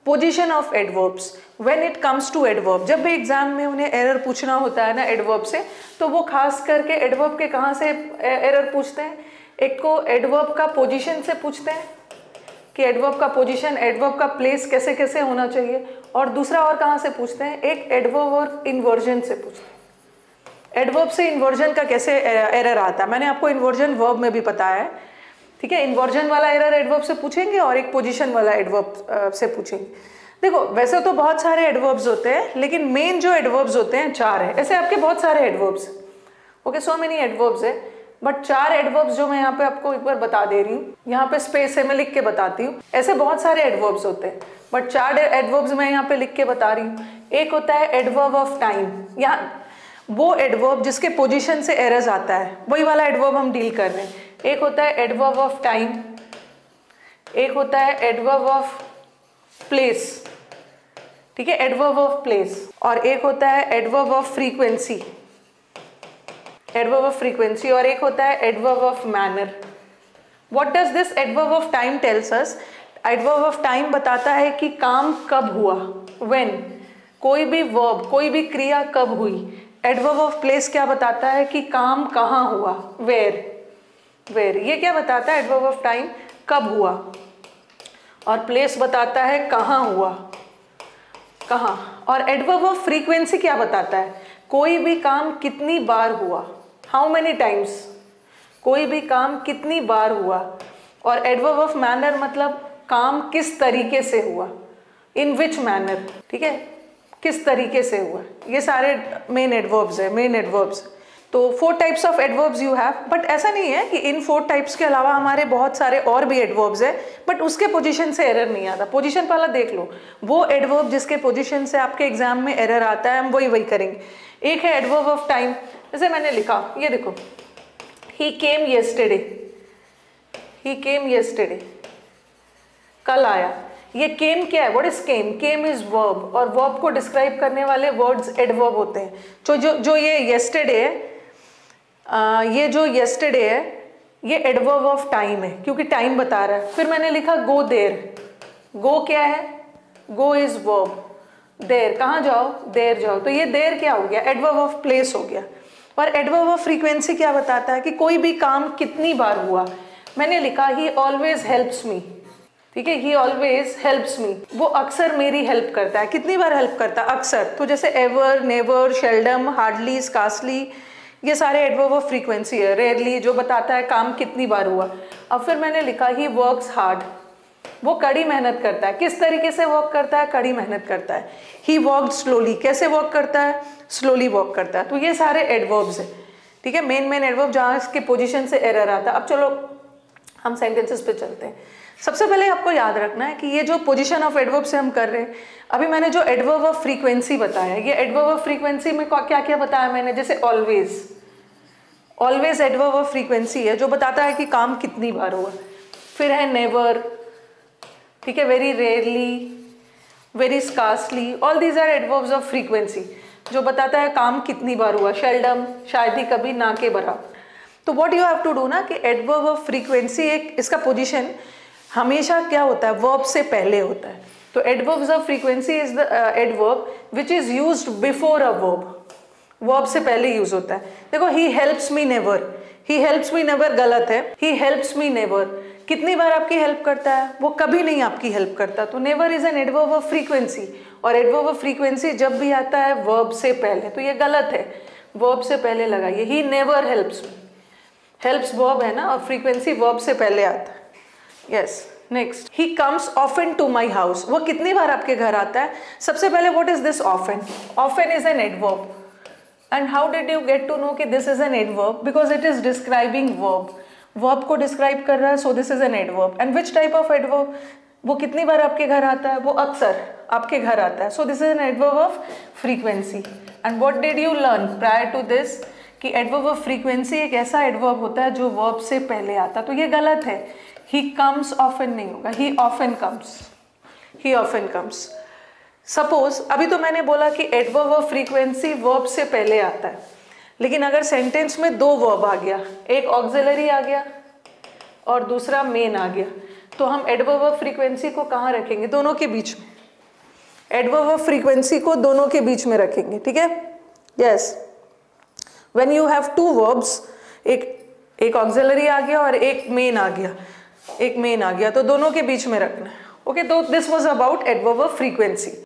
Position of adverbs when it comes to adverb. जब भी exam में उन्हें एरर पूछना होता है ना एडवर्ब से, तो वो खास करके एडवर्ब के कहाँ से एरर पूछते हैं? एक को एडवर्ब का पोजीशन से पूछते हैं कि एडवर्ब का पोजीशन, एडवर्ब का प्लेस कैसे कैसे होना चाहिए, और दूसरा और कहाँ से पूछते हैं? एक एडवर्ब और इन्वर्जन से पूछते हैं। एडवर्ब से इन्वर्जन का कैसे एरर आता है, मैंने आपको इन्वर्जन वर्ब में भी बताया है, ठीक है। इन्वर्जन वाला एरर एडवर्ब से पूछेंगे और एक पोजीशन वाला एडवर्ब से पूछेंगे। देखो वैसे तो बहुत सारे एडवर्ब्स होते हैं, लेकिन मेन जो एडवर्ब्स होते हैं 4 है। ऐसे आपके बहुत सारे adverbs, okay, so many adverbs है, बट 4 एडवर्ब्स जो मैं यहाँ पे आपको एक बार बता दे रही हूँ, यहाँ पे स्पेस है मैं लिख के बताती हूँ। ऐसे बहुत सारे एडवर्ब्स होते हैं, बट 4 एडवर्ब्स मैं यहाँ पे लिख के बता रही हूँ। एक होता है एडवर्ब ऑफ टाइम, यहाँ वो एडवर्ब जिसके पोजीशन से एरर्स आता है, वही वाला एडवर्ब हम डील कर रहे हैं। एक होता है एडवर्ब ऑफ टाइम, एक होता है एडवर्ब ऑफ प्लेस, ठीक है, एडवर्ब ऑफ प्लेस, और एक होता है adverb of frequency, adverb of frequency, और एक होता है adverb of manner. What does this adverb of time tells us? Adverb of time बताता है कि काम कब हुआ, व्हेन, कोई भी वर्ब, कोई भी क्रिया कब हुई। एडवर्ब ऑफ प्लेस क्या बताता है कि काम कहाँ हुआ, वेयर, वेयर। ये क्या बताता है? एडवर्ब ऑफ टाइम कब हुआ, और प्लेस बताता है कहाँ हुआ, कहाँ। और एडवर्ब ऑफ फ्रीक्वेंसी क्या बताता है? कोई भी काम कितनी बार हुआ, हाउ मेनी टाइम्स, कोई भी काम कितनी बार हुआ। और एडवर्ब ऑफ मैनर मतलब काम किस तरीके से हुआ, इन विच मैनर, ठीक है, किस तरीके से हुआ। ये सारे मेन एडवर्ब्स है, मेन एडवर्ब्स। तो 4 types of adverbs you have, but ऐसा नहीं है कि इन 4 टाइप्स के अलावा हमारे बहुत सारे और भी एडवर्ब्स है, बट उसके पोजीशन से एरर नहीं आता। पोजीशन पहला देख लो, वो एडवर्ब जिसके पोजीशन से आपके एग्जाम में एरर आता है, हम वही वही करेंगे। एक है एडवर्ब ऑफ टाइम, जैसे मैंने लिखा, ये देखो, ही केम येस्टरडे, ही केम येस्टरडे, कल आया। ये केम क्या है? What is came? Came is verb, और वर्ब को डिस्क्राइब करने वाले वर्ड्स एडवर्ब होते हैं। जो ये येस्टरडे है, ये जो येस्टरडे है, ये एडवर्ब ऑफ टाइम है, क्योंकि टाइम बता रहा है। फिर मैंने लिखा गो देर, गो क्या है? गो इज वर्ब, देर कहाँ जाओ, देर जाओ, तो ये देर क्या हो गया? एडवर्ब ऑफ प्लेस हो गया। और एडवर्ब ऑफ फ्रीक्वेंसी क्या बताता है कि कोई भी काम कितनी बार हुआ। मैंने लिखा ही ऑलवेज हेल्प्स मी, ठीक है, ही ऑलवेज हेल्प्स मी, वो अक्सर मेरी हेल्प करता है। कितनी बार हेल्प करता है? अक्सर। तो जैसे ever, never, seldom, hardly, scarcely, ये सारे एडवर्ब ऑफ फ्रीक्वेंसी है। रेयरली जो बताता है काम कितनी बार हुआ। अब फिर मैंने लिखा ही वर्क्स हार्ड, वो कड़ी मेहनत करता है। किस तरीके से वर्क करता है? कड़ी मेहनत करता है। ही वॉक्ड स्लोली, कैसे वर्क करता है? स्लोली वर्क करता है। तो ये सारे एडवर्ब्स है, ठीक है, मेन एडवर्ब जहाँ इसके पोजीशन से एरर आता है। अब चलो हम सेंटेंसेस पे चलते हैं। सबसे पहले आपको याद रखना है कि ये जो पोजीशन ऑफ एडवर्ब से हम कर रहे हैं, अभी मैंने जो एडवर्ब ऑफ फ्रीक्वेंसी बताया, ये एडवर्ब ऑफ फ्रीक्वेंसी में क्या क्या बताया मैंने? जैसे always, always adverb of frequency है जो बताता है कि काम कितनी बार हुआ। फिर है नेवर, ठीक है, very rarely, very scarcely, all these are adverbs of frequency जो बताता है काम कितनी बार हुआ। शेल्डम, शायद ही कभी, ना के बराबर। तो what you have to do ना कि एडवर्ब ऑफ फ्रीक्वेंसी, एक इसका पोजीशन हमेशा क्या होता है? वर्ब से पहले होता है। तो adverbs of frequency is the adverb which is used before a verb, verb से पहले यूज होता है। देखो he helps me never, he helps me never गलत है। ही हेल्प्स मी नेवर कितनी बार आपकी हेल्प करता है? वो कभी नहीं आपकी हेल्प करता। तो never is an adverb of frequency, और एडवर्ब ऑफ फ्रीक्वेंसी जब भी आता है वर्ब से पहले, तो ये गलत है, वर्ब से पहले लगाइए। He never helps me, helps verb है ना, और फ्रीक्वेंसी वर्ब से पहले आता है। Yes, next, he comes often to my house, वो कितनी बार आपके घर आता है? सबसे पहले what is this often? Often is an adverb, and how did you get to know कि this is an adverb? Because it is describing verb, verb को डिस्क्राइब कर रहा है, so this is an adverb. And which type of adverb? वो कितनी बार आपके घर आता है? वो अक्सर आपके घर आता है, so this is an adverb of frequency. And what did you learn prior to this कि एडवर्ब ऑफ फ्रीक्वेंसी एक ऐसा एडवर्ब होता है जो वर्ब से पहले आता है। तो ये गलत है, ही कम्स ऑफन नहीं होगा, he often comes, he often comes. Suppose अभी तो मैंने बोला कि एडवर्ब ऑफ फ्रीक्वेंसी वर्ब से पहले आता है, लेकिन अगर सेंटेंस में 2 वर्ब आ गया, एक ऑक्सिलरी आ गया और दूसरा मेन आ गया, तो हम एडवर्ब ऑफ फ्रीक्वेंसी को कहाँ रखेंगे? दोनों के बीच में, एडवर्ब ऑफ फ्रीक्वेंसी को दोनों के बीच में रखेंगे, ठीक है। Yes, when you have two verbs, एक ऑक्सिलरी आ गया और एक मेन आ गया, तो दोनों के बीच में रखना है। ओके, तो this was about adverb of frequency.